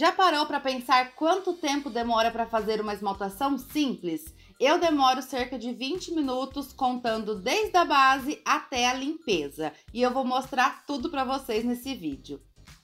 Já parou para pensar quanto tempo demora para fazer uma esmaltação simples? Eu demoro cerca de 20 minutos contando desde a base até a limpeza. E eu vou mostrar tudo para vocês nesse vídeo.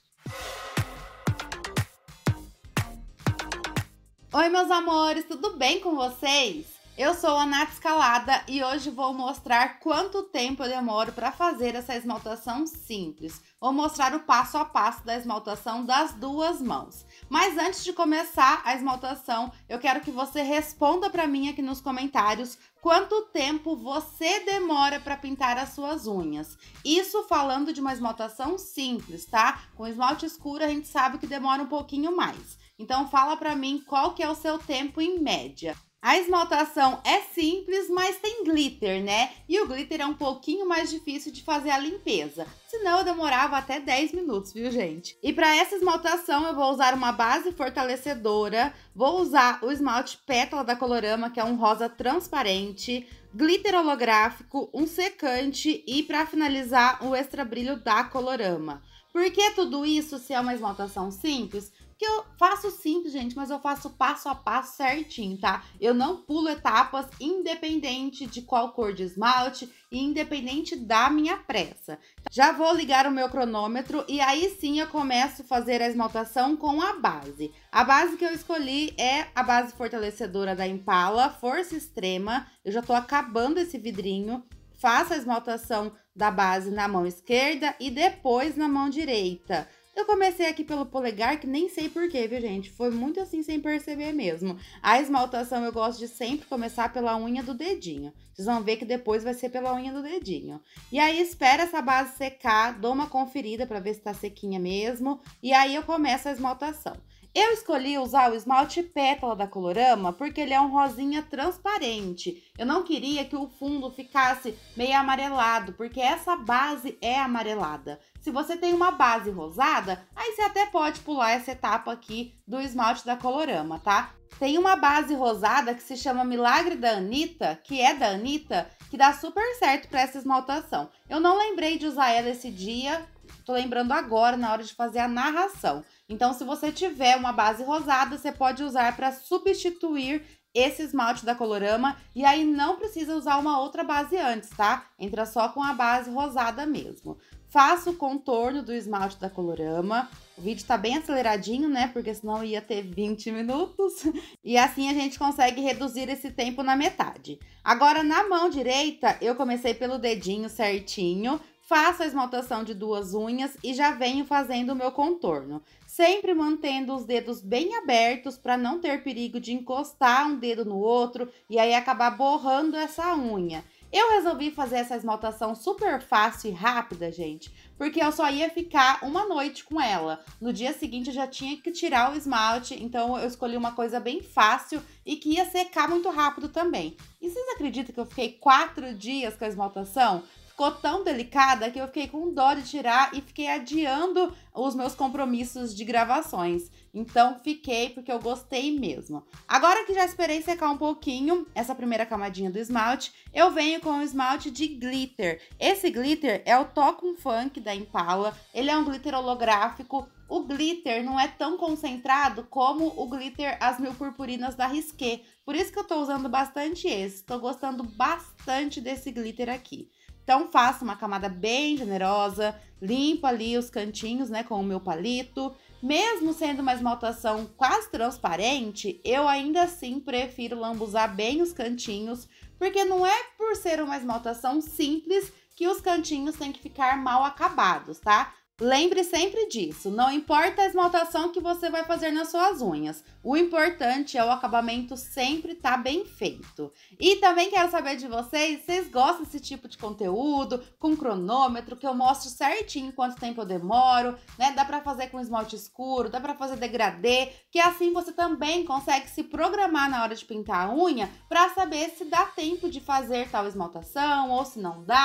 Oi, meus amores, tudo bem com vocês? Eu sou a Nath Escalada e hoje vou mostrar quanto tempo eu demoro para fazer essa esmaltação simples. Vou mostrar o passo a passo da esmaltação das duas mãos. Mas antes de começar a esmaltação, eu quero que você responda para mim aqui nos comentários quanto tempo você demora para pintar as suas unhas. Isso falando de uma esmaltação simples, tá? Com esmalte escuro a gente sabe que demora um pouquinho mais. Então fala para mim qual que é o seu tempo em média. A esmaltação é simples, mas tem glitter, né? E o glitter é um pouquinho mais difícil de fazer a limpeza. Senão eu demorava até 10 minutos, viu, gente? E para essa esmaltação eu vou usar uma base fortalecedora, vou usar o esmalte Pétala da Colorama, que é um rosa transparente, glitter holográfico, um secante e para finalizar o extra brilho da Colorama. Por que tudo isso se é uma esmaltação simples? Que eu faço simples, gente, mas eu faço passo a passo certinho, tá? Eu não pulo etapas, independente de qual cor de esmalte e independente da minha pressa. Já vou ligar o meu cronômetro e aí sim eu começo a fazer a esmaltação com a base. A base que eu escolhi é a base fortalecedora da Impala, Força Extrema. Eu já tô acabando esse vidrinho. Faço a esmaltação da base na mão esquerda e depois na mão direita. Eu comecei aqui pelo polegar, que nem sei porquê, viu, gente? Foi muito assim, sem perceber mesmo. A esmaltação eu gosto de sempre começar pela unha do dedinho. Vocês vão ver que depois vai ser pela unha do dedinho. E aí, espera essa base secar, dou uma conferida pra ver se tá sequinha mesmo. E aí, eu começo a esmaltação. Eu escolhi usar o esmalte Pétala da Colorama porque ele é um rosinha transparente. Eu não queria que o fundo ficasse meio amarelado, porque essa base é amarelada. Se você tem uma base rosada, aí você até pode pular essa etapa aqui do esmalte da Colorama, tá? Tem uma base rosada que se chama Milagre da Anitta, que é da Anitta, que dá super certo para essa esmaltação. Eu não lembrei de usar ela esse dia, tô lembrando agora na hora de fazer a narração. Então, se você tiver uma base rosada, você pode usar para substituir esse esmalte da Colorama e aí não precisa usar uma outra base antes, tá? Entra só com a base rosada mesmo. Faço o contorno do esmalte da Colorama. O vídeo tá bem aceleradinho, né? Porque senão ia ter 20 minutos. E assim a gente consegue reduzir esse tempo na metade. Agora, na mão direita, eu comecei pelo dedinho certinho. Faço a esmaltação de duas unhas e já venho fazendo o meu contorno. Sempre mantendo os dedos bem abertos para não ter perigo de encostar um dedo no outro e aí acabar borrando essa unha. Eu resolvi fazer essa esmaltação super fácil e rápida, gente, porque eu só ia ficar uma noite com ela. No dia seguinte eu já tinha que tirar o esmalte, então eu escolhi uma coisa bem fácil e que ia secar muito rápido também. E vocês acreditam que eu fiquei 4 dias com a esmaltação? Ficou tão delicada que eu fiquei com dó de tirar e fiquei adiando os meus compromissos de gravações. Então, fiquei porque eu gostei mesmo. Agora que já esperei secar um pouquinho essa primeira camadinha do esmalte, eu venho com o esmalte de glitter. Esse glitter é o Tocum Funk da Impala. Ele é um glitter holográfico. O glitter não é tão concentrado como o glitter As Mil Purpurinas da Risqué. Por isso que eu tô usando bastante esse. Tô gostando bastante desse glitter aqui. Então, faço uma camada bem generosa, limpo ali os cantinhos, né, com o meu palito. Mesmo sendo uma esmaltação quase transparente, eu ainda assim prefiro lambuzar bem os cantinhos, porque não é por ser uma esmaltação simples que os cantinhos têm que ficar mal acabados, tá? Lembre sempre disso, não importa a esmaltação que você vai fazer nas suas unhas, o importante é o acabamento sempre estar bem feito. E também quero saber de vocês, vocês gostam desse tipo de conteúdo, com cronômetro, que eu mostro certinho quanto tempo eu demoro, né? Dá pra fazer com esmalte escuro, dá pra fazer degradê, que assim você também consegue se programar na hora de pintar a unha pra saber se dá tempo de fazer tal esmaltação ou se não dá.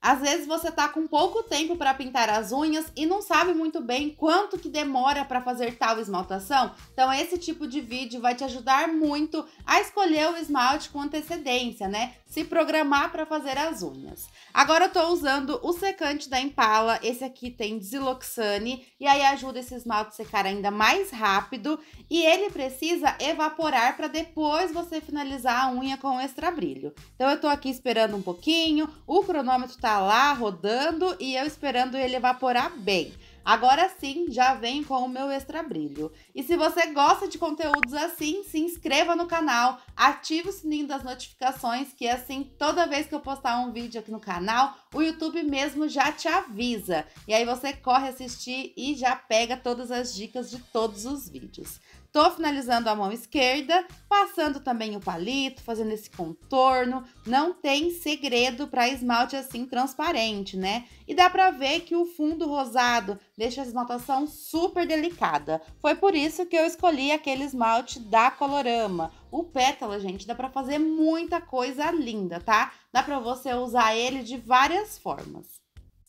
Às vezes você tá com pouco tempo para pintar as unhas e não sabe muito bem quanto que demora para fazer tal esmaltação. Então esse tipo de vídeo vai te ajudar muito a escolher o esmalte com antecedência, né? Se programar para fazer as unhas. Agora eu tô usando o secante da Impala, esse aqui tem Desiloxane, e aí ajuda esse esmalte a secar ainda mais rápido, e ele precisa evaporar para depois você finalizar a unha com o extra brilho. Então eu tô aqui esperando um pouquinho, o cronômetro tá lá rodando e eu esperando ele evaporar bem. Agora sim, já venho com o meu extra brilho. E se você gosta de conteúdos assim, se inscreva no canal, ative o sininho das notificações, que assim, toda vez que eu postar um vídeo aqui no canal, o YouTube mesmo já te avisa. E aí você corre assistir e já pega todas as dicas de todos os vídeos. Tô finalizando a mão esquerda, passando também o palito, fazendo esse contorno. Não tem segredo para esmalte assim transparente, né? E dá pra ver que o fundo rosado deixa a esmaltação super delicada. Foi por isso que eu escolhi aquele esmalte da Colorama. O Pétala, gente, dá pra fazer muita coisa linda, tá? Dá pra você usar ele de várias formas.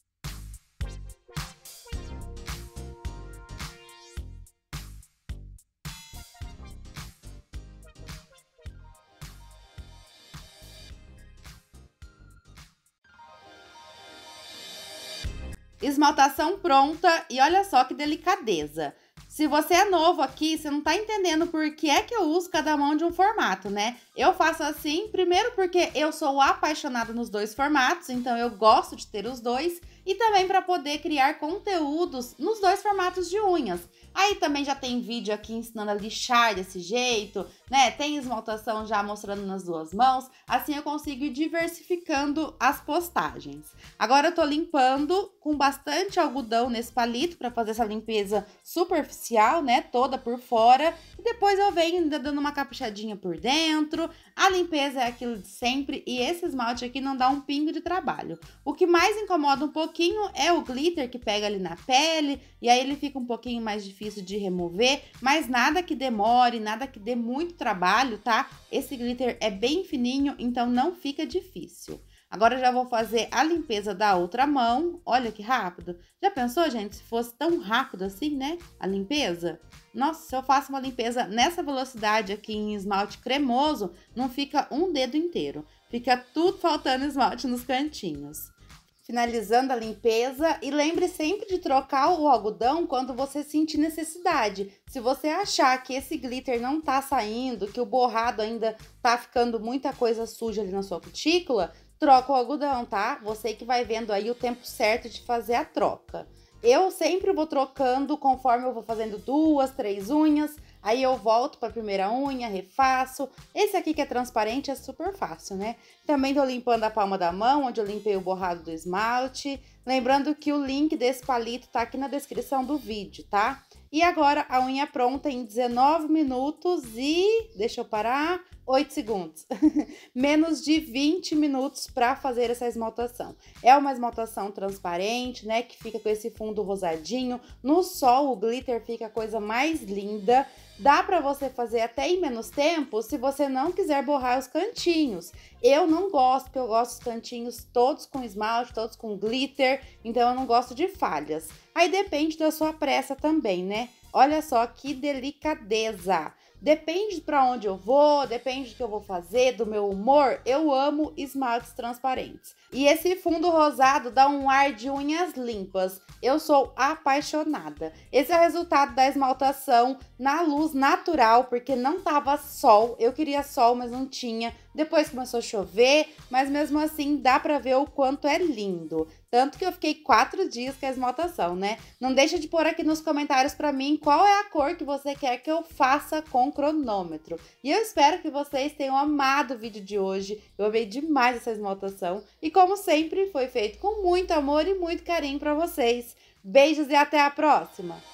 Esmaltação pronta e olha só que delicadeza. Se você é novo aqui, você não tá entendendo por que é que eu uso cada mão de um formato, né? Eu faço assim, primeiro porque eu sou apaixonada nos dois formatos, então eu gosto de ter os dois, e também para poder criar conteúdos nos dois formatos de unhas. Aí também já tem vídeo aqui ensinando a lixar desse jeito, né? Tem esmaltação já mostrando nas duas mãos, assim eu consigo ir diversificando as postagens. Agora eu tô limpando com bastante algodão nesse palito para fazer essa limpeza superficial, né? Toda por fora. E depois eu venho ainda dando uma caprichadinha por dentro. A limpeza é aquilo de sempre e esse esmalte aqui não dá um pingo de trabalho. O que mais incomoda um pouquinho é o glitter que pega ali na pele e aí ele fica um pouquinho mais difícil de remover, mas nada que demore, nada que dê muito trabalho, tá? Esse glitter é bem fininho, então não fica difícil. Agora eu já vou fazer a limpeza da outra mão. Olha que rápido. Já pensou, gente, se fosse tão rápido assim, né? A limpeza? Nossa, se eu faço uma limpeza nessa velocidade aqui em esmalte cremoso, não fica um dedo inteiro. Fica tudo faltando esmalte nos cantinhos. Finalizando a limpeza, e lembre sempre de trocar o algodão quando você sentir necessidade. Se você achar que esse glitter não tá saindo, que o borrado ainda tá ficando muita coisa suja ali na sua cutícula, troca o algodão, tá? Você que vai vendo aí o tempo certo de fazer a troca. Eu sempre vou trocando conforme eu vou fazendo 2, 3 unhas, aí eu volto para a primeira unha, refaço. Esse aqui que é transparente é super fácil, né? Também tô limpando a palma da mão, onde eu limpei o borrado do esmalte. Lembrando que o link desse palito tá aqui na descrição do vídeo, tá? E agora a unha pronta em 19 minutos e... deixa eu parar... 8 segundos. Menos de 20 minutos para fazer essa esmaltação. É uma esmaltação transparente, né? Que fica com esse fundo rosadinho. No sol, o glitter fica a coisa mais linda. Dá para você fazer até em menos tempo se você não quiser borrar os cantinhos. Eu não gosto, porque eu gosto dos cantinhos todos com esmalte, todos com glitter. Então eu não gosto de falhas. Aí depende da sua pressa também, né? Olha só que delicadeza! Depende para onde eu vou, depende do que eu vou fazer, do meu humor. Eu amo esmaltes transparentes. E esse fundo rosado dá um ar de unhas limpas. Eu sou apaixonada. Esse é o resultado da esmaltação na luz natural, porque não tava sol. Eu queria sol, mas não tinha. Depois começou a chover, mas mesmo assim dá pra ver o quanto é lindo. Tanto que eu fiquei 4 dias com a esmaltação, né? Não deixa de pôr aqui nos comentários pra mim qual é a cor que você quer que eu faça com cronômetro. E eu espero que vocês tenham amado o vídeo de hoje. Eu amei demais essa esmaltação. E como sempre, foi feito com muito amor e muito carinho pra vocês. Beijos e até a próxima!